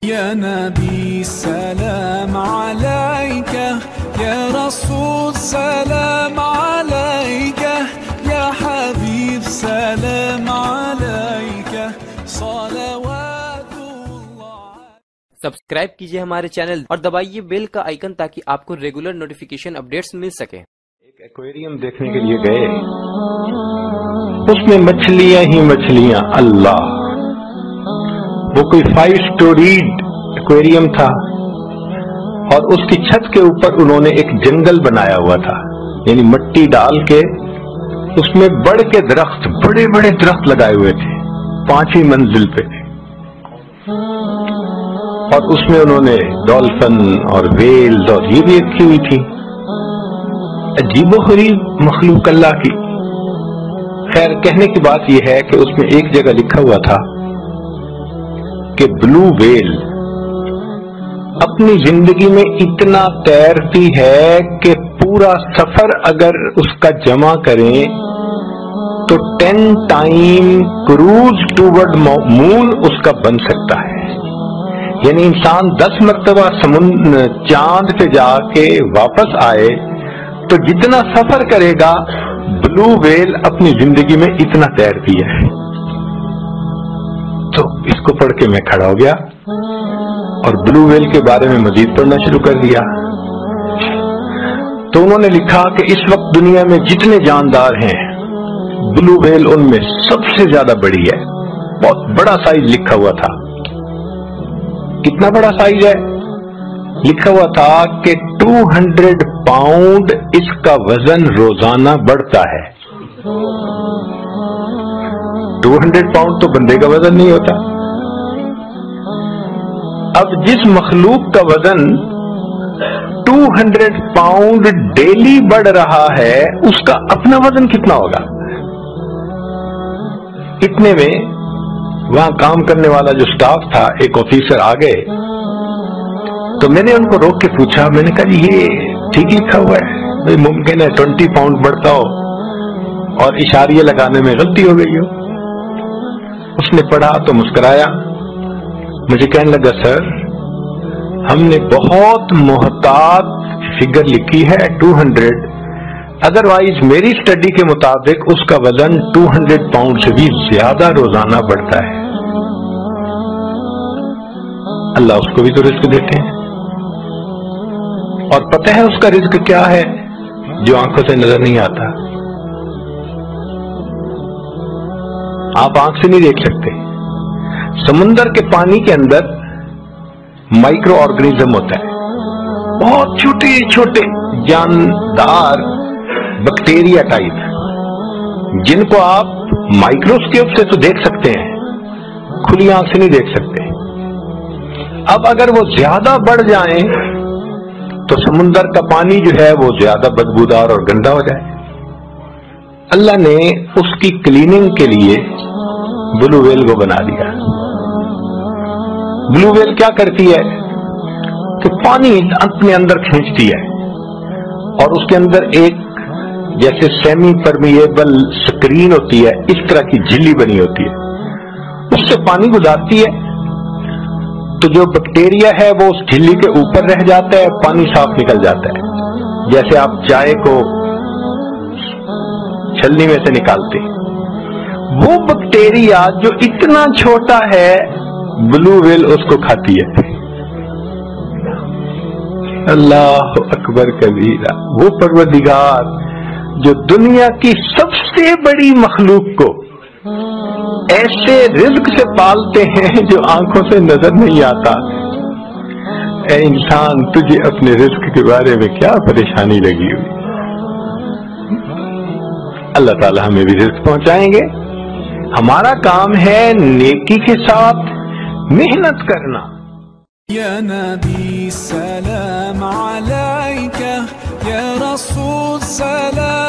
یا نبی سلام علیک، یا رسول سلام علیک، یا حبیب سلام علیک، صلوات اللہ۔ سبسکرائب کیجئے ہمارے چینل اور دبائیے بیل کا آئیکن تاکہ آپ کو ریگولر نوٹیفیکیشن اپڈیٹس مل سکیں۔ ایک ایکویریم دیکھنے کے لیے گئے، اس میں مچھلیاں ہی مچھلیاں، اللہ، وہ کوئی 5 سٹوریڈ ایکویریم تھا اور اس کی چھت کے اوپر انہوں نے ایک جنگل بنایا ہوا تھا، یعنی مٹی ڈال کے اس میں بڑھ کے درخت، بڑے بڑے درخت لگائے ہوئے تھے، 5ویں منزل پہ، اور اس میں انہوں نے ڈولفن اور ویلز اور یہ بھی رکھی ہوئی تھی، عجیب و غریب مخلوق اللہ کی۔ خیر، کہنے کی بات یہ ہے کہ اس میں ایک جگہ لکھا ہوا تھا کہ بلو ویل اپنی زندگی میں اتنا تیرتی ہے کہ پورا سفر اگر اس کا جمع کریں تو 10 ٹائم کروز ٹوورڈ مون اس کا بن سکتا ہے، یعنی انسان 10 مرتبہ چاند پہ جا کے واپس آئے تو جتنا سفر کرے گا بلو ویل اپنی زندگی میں اتنا تیرتی ہے۔ تو اس کو پڑھ کے میں کھڑا ہو گیا اور بلو ویل کے بارے میں مزید پڑھنا شروع کر دیا۔ تو انہوں نے لکھا کہ اس وقت دنیا میں جتنے جاندار ہیں، بلو ویل ان میں سب سے زیادہ بڑی ہے۔ بہت بڑا سائز لکھا ہوا تھا۔ کتنا بڑا سائز ہے؟ لکھا ہوا تھا کہ 200 پاؤنڈ اس کا وزن روزانہ بڑھتا ہے۔ 200 پاؤنڈ تو بندے کا وزن نہیں ہوتا۔ اب جس مخلوق کا وزن 200 پاؤنڈ ڈیلی بڑھ رہا ہے، اس کا اپنا وزن کتنا ہوگا؟ اتنے میں وہاں کام کرنے والا جو سٹاف تھا، ایک آفیسر آ گئے، تو میں نے ان کو روک کے پوچھا، میں نے کہا جی یہ ٹھیک لکھا ہوا ہے؟ بھائی ممکن ہے 20 پاؤنڈ بڑھتا ہو اور اشاریہ لگانے میں غلطی ہو گئی ہو۔ اس نے پڑھا تو مسکرایا، مجھے کہنے لگا سر ہم نے بہت محتاط فگر لکھی ہے 200، ادروائز میری اسٹڈی کے مطابق اس کا وزن 200 پاؤنڈ سے بھی زیادہ روزانہ بڑھتا ہے۔ اللہ اس کو بھی تو رزق دیتے ہیں، اور پتہ ہے اس کا رزق کیا ہے جو آنکھوں سے نظر نہیں آتا، آپ آنکھ سے نہیں دیکھ سکتے۔ سمندر کے پانی کے اندر مائکرو آرگنیزم ہوتا ہے، بہت چھوٹے چھوٹے جاندار بیکٹیریا ٹائپ، جن کو آپ مائکروسکوپ سے تو دیکھ سکتے ہیں، کھلی آنکھ سے نہیں دیکھ سکتے۔ اب اگر وہ زیادہ بڑھ جائیں تو سمندر کا پانی جو ہے وہ زیادہ بدبودار اور گندا ہو جائے۔ اللہ نے اس کی کلیننگ کے لیے بلو ویل کو بنا دیا۔ بلو ویل کیا کرتی ہے کہ پانی اپنے اندر کھینچتی ہے، اور اس کے اندر ایک جیسے سیمی پرمیبل سکرین ہوتی ہے، اس طرح کی جھلی بنی ہوتی ہے، اس سے پانی گزارتی ہے، تو جو بیکٹیریا ہے وہ اس جھلی کے اوپر رہ جاتا ہے، پانی صاف نکل جاتا ہے، جیسے آپ چائے کو چھلنی میں سے نکالتے۔ وہ بیکٹیریا جو اتنا چھوٹا ہے، بلو ویل اس کو کھاتی ہے۔ اللہ اکبر کبیرہ، وہ پروردگار جو دنیا کی سب سے بڑی مخلوق کو ایسے رزق سے پالتے ہیں جو آنکھوں سے نظر نہیں آتا۔ اے انسان، تجھے اپنے رزق کے بارے میں کیا پریشانی لگی ہوئی؟ اللہ تعالی ہمیں بھی رزق پہنچائیں گے۔ ہمارا کام ہے نیکی کے ساتھ محنت کرنا۔ یا نبی سلام علیک، یا رسول سلام